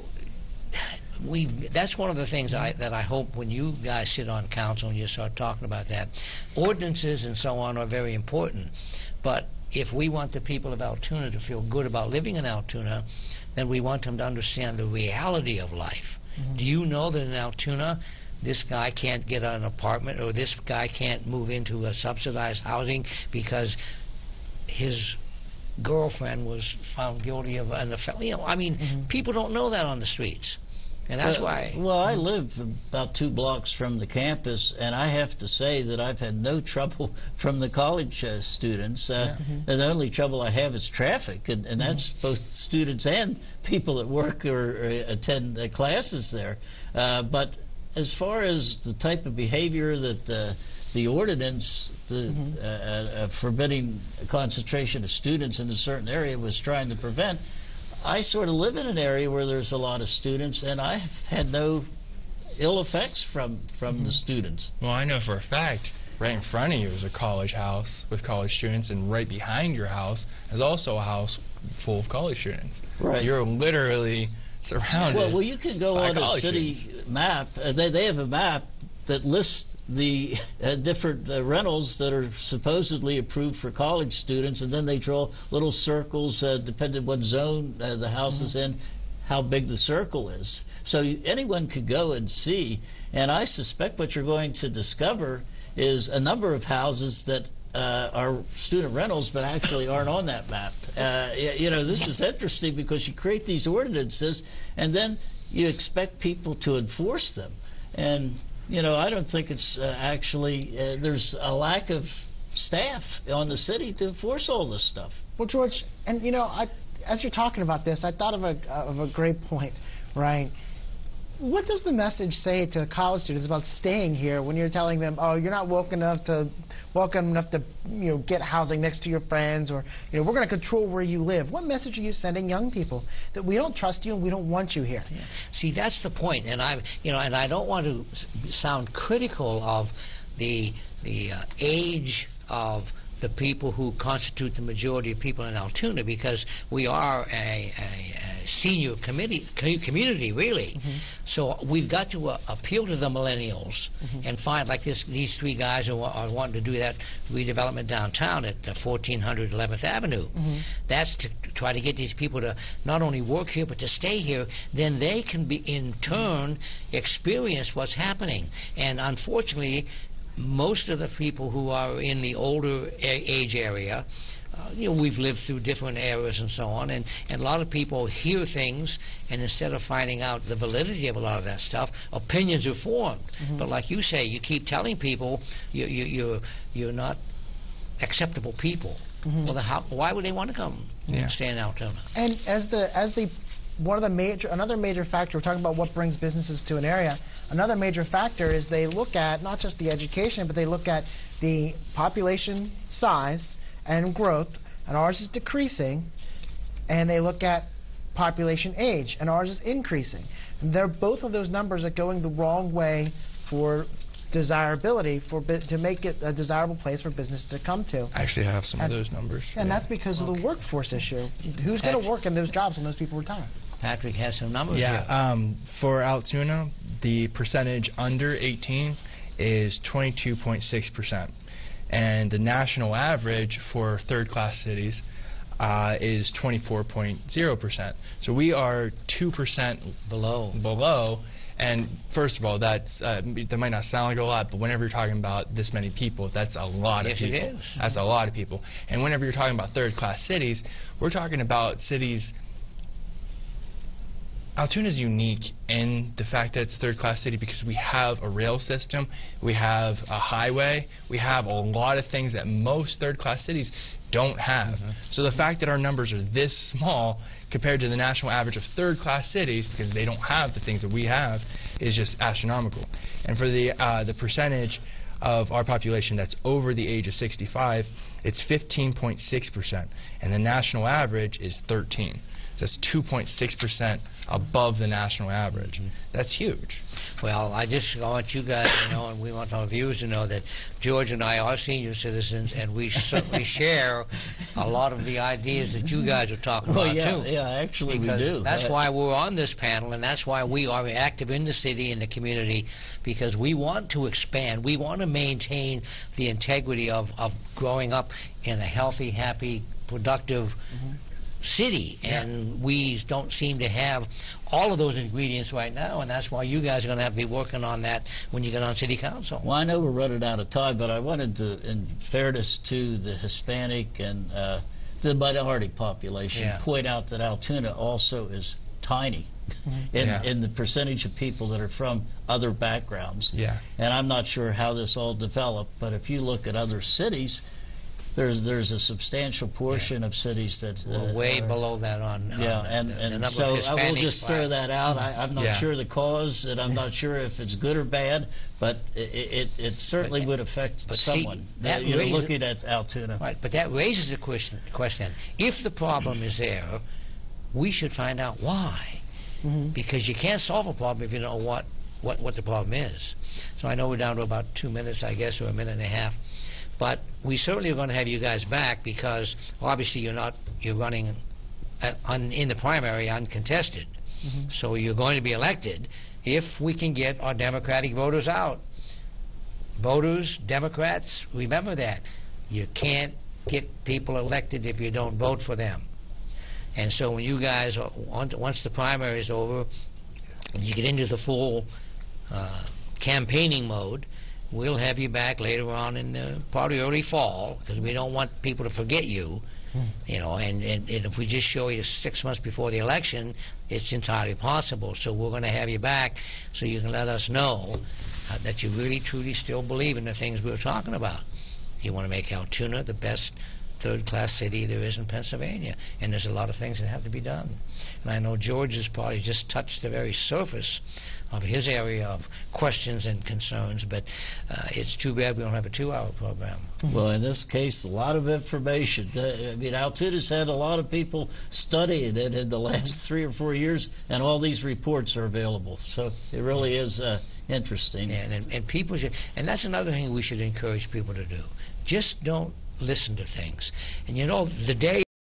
we. That's one of the things I, that I hope when you guys sit on council and you start talking about that, ordinances and so on are very important. But if we want the people of Altoona to feel good about living in Altoona, then we want them to understand the reality of life. Mm-hmm. Do you know that in Altoona, this guy can't get an apartment, or this guy can't move into a subsidized housing because his girlfriend was found guilty of an offense? You know, I mean, mm-hmm. people don't know that on the streets, and that's uh, why. Well, I live about two blocks from the campus, and I have to say that I've had no trouble from the college uh, students. Uh, yeah. mm-hmm. And the only trouble I have is traffic, and, and that's mm-hmm. both students and people that work or, or attend uh, classes there. Uh, but as far as the type of behavior that uh, the ordinance, the mm-hmm. uh, uh, forbidding concentration of students in a certain area was trying to prevent, I sort of live in an area where there's a lot of students, and I've had no ill effects from, from mm-hmm. the students. Well, I know for a fact, right in front of you is a college house with college students, and right behind your house is also a house full of college students. Right. You're literally surrounded. Well, well, you can go on a city students. map. Uh, they, they have a map that lists the uh, different uh, rentals that are supposedly approved for college students, and then they draw little circles uh, depending what zone uh, the house mm-hmm. is in, how big the circle is. So you, anyone could go and see, and I suspect what you're going to discover is a number of houses that uh, are student rentals but actually aren't on that map. Uh, you know, this is interesting because you create these ordinances and then you expect people to enforce them. And you know, I don't think it's uh, actually, uh, there's a lack of staff on the city to enforce all this stuff. Well, George, and you know, I, as you're talking about this, I thought of a, of a great point, right? What does the message say to college students about staying here when you're telling them, oh, you're not welcome enough to, welcome enough to, you know, get housing next to your friends, or, you know, we're going to control where you live? What message are you sending young people? That we don't trust you and we don't want you here. Yeah. See, that's the point, and I, you know, and I don't want to sound critical of the the uh, age of the people who constitute the majority of people in Altoona, because we are a, a, a senior committee, community, really. Mm-hmm. So we've got to uh, appeal to the millennials mm-hmm. and find, like this, these three guys are, are wanting to do that redevelopment downtown at uh, fourteen hundred eleventh Avenue. Mm-hmm. That's to, to try to get these people to not only work here but to stay here. Then they can be, in turn, experience what's happening. And unfortunately, most of the people who are in the older age area, uh, you know, we've lived through different eras and so on, and, and a lot of people hear things, and instead of finding out the validity of a lot of that stuff, opinions are formed. Mm-hmm. But like you say, you keep telling people you, you, you're, you're not acceptable people. Mm-hmm. Well, the, how, why would they want to come yeah. and stay in Altoona? And as the as the one of the major, another major factor, we're talking about what brings businesses to an area. Another major factor is they look at not just the education, but they look at the population size and growth, and ours is decreasing, and they look at population age, and ours is increasing. And they're both of those numbers are going the wrong way for desirability, for bu to make it a desirable place for business to come to. I actually have some and, of those numbers. And yeah. that's because of the workforce issue. Who's going to work in those jobs when those people retire? Patrick has some numbers Yeah, here. um, for Altoona, the percentage under eighteen is twenty-two point six percent. And the national average for third-class cities uh, is twenty-four point zero percent. So we are two percent below. below. And first of all, that's, uh, that might not sound like a lot, but whenever you're talking about this many people, that's a lot yes, of people. It is. That's a lot of people. And whenever you're talking about third-class cities, we're talking about cities. Altoona is unique in the fact that it's a third-class city because we have a rail system, we have a highway, we have a lot of things that most third-class cities don't have. Mm-hmm. So the fact that our numbers are this small compared to the national average of third-class cities, because they don't have the things that we have, is just astronomical. And for the uh, the percentage of our population that's over the age of sixty-five, it's fifteen point six percent, and the national average is thirteen. That's two point six percent above the national average. Mm-hmm. That's huge. Well, I just want you guys to know, and we want our viewers to know, that George and I are senior citizens, and we certainly share a lot of the ideas that you guys are talking well, about, yeah, too. Yeah, actually because we do. That's that. why we're on this panel, and that's why we are active in the city and the community, because we want to expand. We want to maintain the integrity of, of growing up in a healthy, happy, productive mm-hmm. city, yeah. and we don't seem to have all of those ingredients right now, and that's why you guys are going to have to be working on that when you get on city council. Well, I know we're running out of time, but I wanted to, in fairness to the Hispanic and uh, the minority population, yeah. point out that Altoona also is tiny mm-hmm. in, yeah. in the percentage of people that are from other backgrounds. Yeah. And I'm not sure how this all developed, but if you look at other cities, There's there's a substantial portion yeah. of cities that we're uh, way are, below that on. Yeah, on and the, and the number so of I will just throw that out. I, I'm not yeah. sure the cause, and I'm not sure if it's good or bad, but it it, it certainly but, would affect but someone. See, that you know, raises, looking at Altoona. Right, but that raises the question. Question: if the problem is there, we should find out why, mm-hmm. because you can't solve a problem if you don't know what what what the problem is. So I know we're down to about two minutes, I guess, or a minute and a half. But we certainly are going to have you guys back because obviously you're not you're running at, un, in the primary uncontested, mm-hmm. so you're going to be elected if we can get our Democratic voters out. Voters, Democrats, remember that you can't get people elected if you don't vote for them. And so when you guys are, once the primary is over, and you get into the full uh, campaigning mode, we'll have you back later on in the probably early fall, because we don't want people to forget you. Hmm. You know, and, and, and if we just show you six months before the election, it's entirely possible. So we're going to have you back so you can let us know uh, that you really, truly still believe in the things we were talking about. You want to make Altoona the best third-class city there is in Pennsylvania, and there's a lot of things that have to be done. And I know George has probably just touched the very surface of his area of questions and concerns, but uh, it's too bad we don't have a two-hour program. Well, in this case, a lot of information. Uh, I mean, Altoona's had a lot of people studying it in the last three or four years, and all these reports are available. So it really is uh, interesting. And, and, and people should, and that's another thing we should encourage people to do. Just don't listen to things. And you know, the day